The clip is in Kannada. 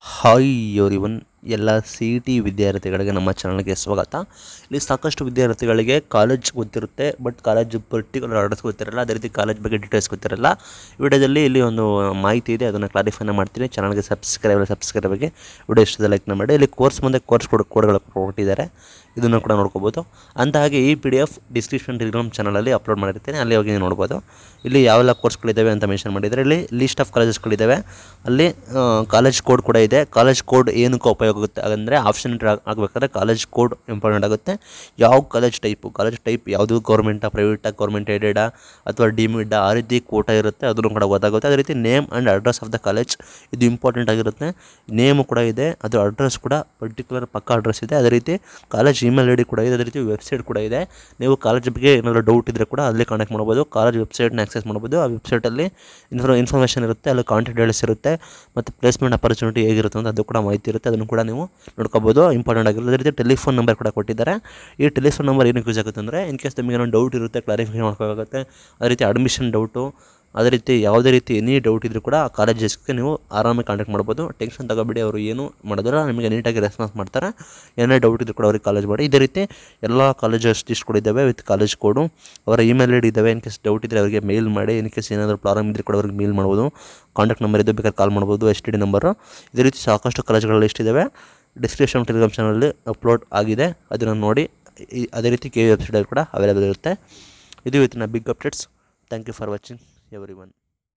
ಹಾಯ್ ಎವ್ರಿವನ್, ಎಲ್ಲ ಸಿ ಇ ಟಿ ವಿದ್ಯಾರ್ಥಿಗಳಿಗೆ ನಮ್ಮ ಚಾನಲ್ಗೆ ಸ್ವಾಗತ. ಇಲ್ಲಿ ಸಾಕಷ್ಟು ವಿದ್ಯಾರ್ಥಿಗಳಿಗೆ ಕಾಲೇಜ್ ಗೊತ್ತಿರುತ್ತೆ, ಬಟ್ ಕಾಲೇಜ್ ಪರ್ಟಿಕ್ಯುಲರ್ ಅಡ್ರೆಸ್ ಗೊತ್ತಿರಲ್ಲ. ಅದೇ ರೀತಿ ಕಾಲೇಜ್ ಬಗ್ಗೆ ಡೀಟೇಲ್ಸ್ ಗೊತ್ತಿರಲ್ಲ. ವಿಡಿಯೋದಲ್ಲಿ ಇಲ್ಲಿ ಒಂದು ಮಾಹಿತಿ ಇದೆ, ಅದನ್ನು ಕ್ಲಾರಿಫೈನ ಮಾಡ್ತೀನಿ. ಚಾನಲ್ಗೆ ಸಬ್ಸ್ಕ್ರೈಬ್ಗೆ ವಿಡಿಯೋ ಇಷ್ಟದ ಲೈಕ್ ಮಾಡಿ. ಇಲ್ಲಿ ಕೋರ್ಸ್ ಮುಂದೆ ಕೋರ್ಸ್ ಕೋಡ್ಗಳು ಕೊಟ್ಟಿದ್ದಾರೆ, ಇದನ್ನು ಕೂಡ ನೋಡ್ಕೋಬೋದು. ಅಂತ ಹಾಗೆ ಈ PDF ಡಿಸ್ಕ್ರಿಪ್ಷನ್ ಟೆಲಿಗ್ರಾಮ್ ಚಾನಲಲ್ಲಿ ಅಪ್ಲೋಡ್ ಮಾಡಿರ್ತೀನಿ, ಅಲ್ಲಿ ಹೋಗಿ ನೋಡ್ಬೋದು. ಇಲ್ಲಿ ಯಾವೆಲ್ಲ ಕೋರ್ಸ್ಗಳಿದ್ದಾವೆ ಅಂತ ಮೆನ್ಷನ್ ಮಾಡಿದರೆ, ಇಲ್ಲಿ ಲಿಸ್ಟ್ ಆಫ್ ಕಾಲೇಜಸ್ಗಳಿದ್ದಾವೆ. ಅಲ್ಲಿ ಕಾಲೇಜ್ ಕೋಡ್ ಕೂಡ ಇದೆ. ಕಾಲೇಜ್ ಕೋಡ್ ಏನಕ್ಕೆ ಉಪಯೋಗ ಆಗುತ್ತೆ ಅಂದರೆ, ಆಪ್ಷನ್ ಆಗಬೇಕಾದ್ರೆ ಕಾಲೇಜ್ ಕೋಡ್ ಇಂಪಾರ್ಟೆಂಟ್ ಆಗುತ್ತೆ. ಯಾವ ಕಾಲೇಜ್ ಟೈಪ್ ಯಾವುದು, ಗೌರ್ಮೆಂಟಾ, ಪ್ರೈವೇಟಾ, ಗೌರ್ಮೆಂಟ್ ಏಡೆಡಾ ಅಥವಾ ಡಿಮಿಡಾ, ಆ ರೀತಿ ಕೋಟಾ ಇರುತ್ತೆ, ಅದನ್ನು ಕೂಡ ಗೊತ್ತಾಗುತ್ತೆ. ಅದೇ ರೀತಿ name and address of the college, ಇದು ಇಂಪಾರ್ಟೆಂಟ್ ಆಗಿರುತ್ತೆ. ನೇಮು ಕೂಡ ಇದೆ, ಅದು ಅಡ್ರೆಸ್ ಕೂಡ ಪರ್ಟಿಕ್ಯುಲರ್ ಪಕ್ಕಾ ಅಡ್ರೆಸ್ ಇದೆ. ಅದೇ ರೀತಿ ಕಾಲೇಜ್ ಇಮೇಲ್ ID ಕೂಡ ಇದೆ. ಅದೇ ರೀತಿ ವೆಬ್ಸೈಟ್ ಕೂಡ ಇದೆ. ನೀವು ಕಾಲೇಜ್ ಬಗ್ಗೆ ಏನಾದರೂ ಡೌಟ್ ಇದ್ದರೆ ಕೂಡ ಅಲ್ಲಿ ಕಾಂಟ್ಯಾಕ್ಟ್ ಮಾಡ್ಬೋದು. ಕಾಲೇಜ್ ವೆಬ್ಸೈಟ್ನ ಆಕ್ಸೆಸ್ ಮಾಡ್ಬೋದು. ಆ ವೆಬ್ಸೈಟಲ್ಲಿ ಇನ್ಫಾರ್ಮೇಷನ್ ಇರುತ್ತೆ, ಅಲ್ಲಿ ಕಾಂಟ್ಯಾಕ್ಟ್ ಡೀಟೇಲ್ಸ್ ಇರುತ್ತೆ, ಮತ್ತು ಪ್ಲೇಸ್ಮೆಂಟ್ ಅಪರ್ಚುನಿಟಿ ಹೇಗಿರುತ್ತೆ ಅಂತ ಅದು ಕೂಡ ಮಾಹಿತಿ ಇರುತ್ತೆ. ಅದನ್ನು ಕೂಡ ನೀವು ನೋಡ್ಕೋಬೋದು, ಇಂಪಾರ್ಟೆಂಟ್ ಆಗಿರುತ್ತೆ. ಅದೇ ರೀತಿ ಟೆಲಿಫೋನ್ ನಂಬರ್ ಕೂಡ ಕೊಟ್ಟಿದ್ದಾರೆ. ಈ ಟೆಲಿಫೋನ್ ನಂಬರ್ ಏನಕ್ಕೆ ಯೂಸ್ ಆಗುತ್ತೆ ಅಂದರೆ, ಇನ್ ಕೇಸ್ ನಿಮಗೆ ಏನೋ ಡೌಟ್ ಇರುತ್ತೆ, ಕ್ಲಾರಿಫಿಕೇಷನ್ ಮಾಡ್ಕೋಬೇಕಾಗುತ್ತೆ. ಅದೇ ರೀತಿ ಅಡ್ಮಿಷನ್ ಡೌಟು, ಅದೇ ರೀತಿ ಯಾವುದೇ ರೀತಿ ಎನಿ ಡೌಟ್ ಇದ್ದರೂ ಕೂಡ ಆ ಕಾಲೇಜಸ್ಗೆ ನೀವು ಆರಾಮಾಗಿ ಕಾಂಟ್ಯಾಕ್ಟ್ ಮಾಡ್ಬೋದು. ಟೆನ್ಷನ್ ತಗೋಬೇಡಿ, ಅವರು ಏನು ಮಾಡೋದಿಲ್ಲ, ನಿಮಗೆ ನೀಟಾಗಿ ರೆಸ್ಪಾನ್ಸ್ ಮಾಡ್ತಾರೆ. ಏನೇ ಡೌಟ್ ಇದ್ದರೂ ಕೂಡ ಅವ್ರಿಗೆ ಕಾಲೇಜ್ ಮಾಡಿ. ಇದೇ ರೀತಿ ಎಲ್ಲ ಕಾಲೇಜಸ್ ಲಿಸ್ಟ್ಗಳಿದ್ದಾವೆ ವಿತ್ ಕಾಲೇಜ್ ಕೋಡು. ಅವರ ಇಮೇಲ್ ID ಇದ್ದಾವೆ. ಇನ್ ಕೇಸ್ ಡೌಟ್ ಇದ್ದರೆ ಅವರಿಗೆ ಮೇಲ್ ಮಾಡಿ. ಇನ್ ಕೇಸ್ ಏನಾದರೂ ಪ್ರಾಬ್ಲಮ್ ಇದ್ದರೆ ಕೂಡ ಅವ್ರಿಗೆ ಮೇಲ್ ಮಾಡ್ಬೋದು. ಕಾಂಟ್ಯಾಕ್ಟ್ ನಂಬರ್ ಇದ್ದು ಬೇಕಾದ್ರೆ ಕಾಲ್ ಮಾಡ್ಬೋದು, STD ನಂಬರು. ಇದೇ ರೀತಿ ಸಾಕಷ್ಟು ಕಾಲೇಜ್ಗಳ ಲಿಸ್ಟ್ ಇದ್ದಾವೆ. ಡಿಸ್ಕ್ರಿಪ್ಷನ್ ಟೆಲಿಗ್ರಾಮ್ ಚಾನಲಲ್ಲಿ ಅಪ್ಲೋಡ್ ಆಗಿದೆ, ಅದನ್ನು ನೋಡಿ. ಅದೇ ರೀತಿ KV ವೆಬ್ಸೈಟಲ್ಲಿ ಕೂಡ ಅವೈಲೇಬಲ್ ಇರುತ್ತೆ. ಇದು ಇವತ್ತಿನ big updates. Thank you for watching everyone.